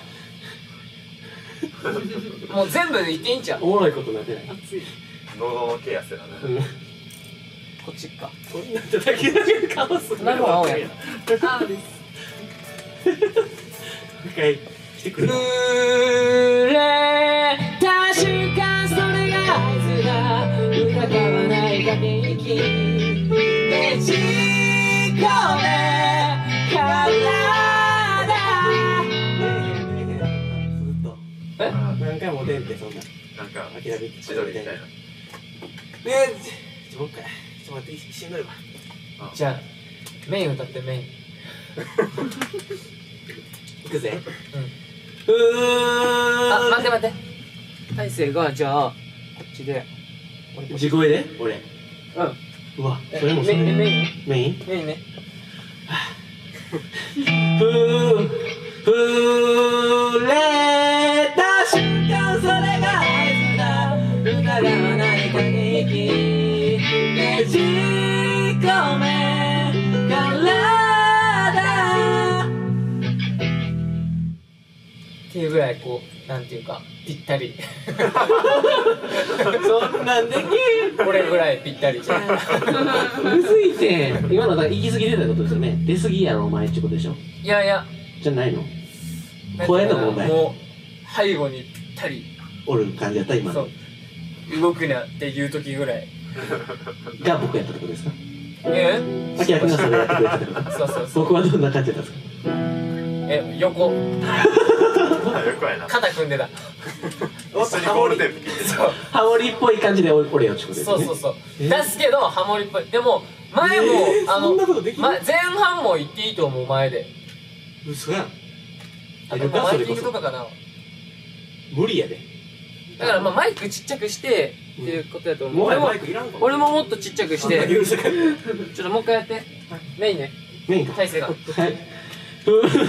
もう全部で言っていいんちゃう。 おもろいことになってない。 喉のケアせなねうん。 こっちか。 こんな叩き上げる顔する。 なるほど青やな。 青です。 一回来てくれ。 触れた瞬間それが合図だ。 ねじ込め体ずっとえ何回も出んってそんななんか諦めて千鳥みたいな。 ねえちょもう一回ちょっと待って一瞬乗ればじゃあメイン歌ってメインいくぜうんうあ待って待って大勢がじゃあこっちで地声で俺うんうわそれもそれメインメインメインメインねふう触れた瞬間それが合図だ疑わない駆け引きねじ込め体っていうぐらいこうなんていうかぴったりそんなんできんこれぐらいぴったりじゃんむずいて今のだから行き過ぎてたことですよね出過ぎやろお前ってことでしょいやいやじゃないの声の問題もう背後にぴったりおる感じやった今のそう動くなっていう時ぐらいが僕やったってことですかえあきらくんがそれやってくれたってことそうそうそう僕はどんな感じだったんですかえ横あ、よくやな。 肩組んでた一緒にゴールテープ切ってそうハモリっぽい感じで俺よってことですねそうそうそうえ出すけどハモリっぽいでも前も、 えーあのそんなことできるま前半も言っていいと思う前で嘘やんあと出るかマイキンそれこそグとかかな無理やでだからまあマイクちっちゃくしてっていうことだと思う、 もう俺もマイクいらんかも俺ももっとちっちゃくして許せないちょっともう一回やってメインねメインか大勢がはい触れ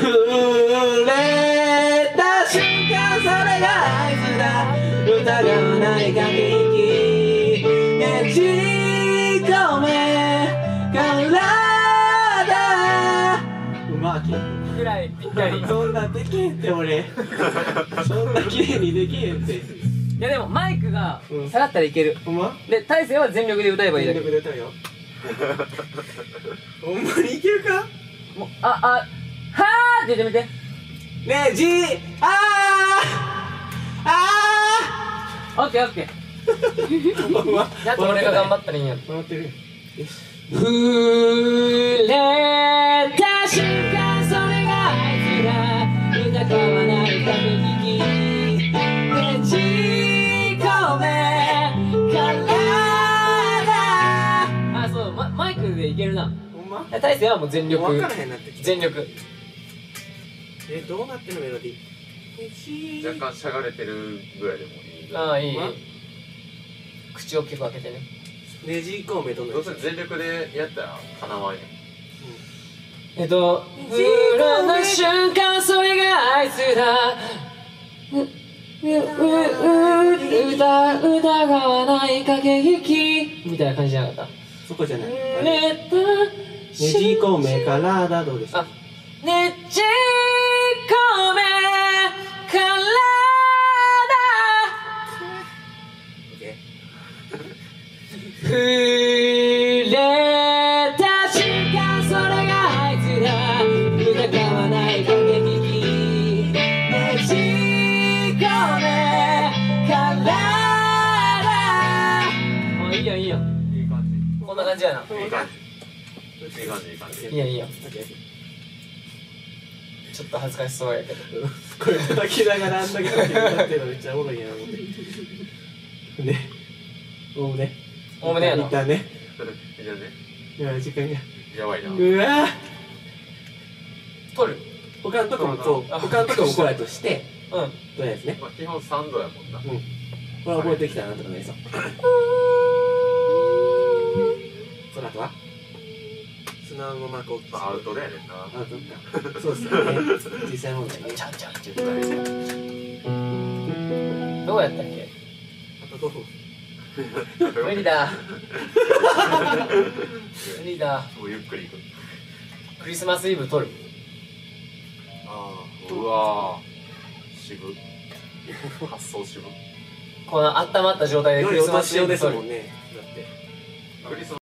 た瞬間それが合図だ疑わない駆け引きねじ込め体うまきぐらいぴったりいそんなんできへんって俺そんな綺麗にできへんってやでもマイクがうん下がったらいけるほんまで大勢は全力で歌えばいいだ全け力で歌うよほんまにいけるかもうああはーって言ってみてねじあーあオッケーオッケーーほんまあと俺が頑張ったらいいんや笑ってるよ触れた瞬間それが合図だ疑わない駆け引きねじ込め体あそう、ま、マイクでいけるなほんま大勢はもう全力分からへんなってきた全力えどうなってんのメロディー若干しゃがれてるぐらいでもいい。 ああいい、 ほんま口を結構開けてねねじ込めどんなどうせ全力でやったらかなわんやん。 えっと「触れた瞬間それが合図だ」ううう歌疑わない駆け引きみたいな感じじゃなかっそこじゃないたねねたじ込め体どうですかあねじ込め体触れた瞬間それが合図だ疑わない駆け引きねじ込め体あいいよいいよいい感こんな感じやなじ。いい感じ。いい感じ、いい感じ。 いいよいいよちょっと恥ずかしそうやけどこれ叩きながらあんだけ叩き歌ってるのめっちゃおもろいな思ってねおおむねおおむねやな一旦ねじゃあね、 いや時間がやばいな。 うわ取る他のとこもこう他のとこもこうやとしてうんとりあえずねまあ基本さんどやもんな。 うんこれ覚えてきたらなんとかなりそうその後は砂の膜をまあアウトだよねんな。 あそっかそうですよね実際問題ねちゃんちゃんって言ってたどうやったっけあとごふん無理だ無理だもうゆっくりいく。 クリスマスイブ撮るあうわー、渋。発想渋。 この温まった状態あよりでクリスマお年をでスイブ撮るすもんねだってクリスマス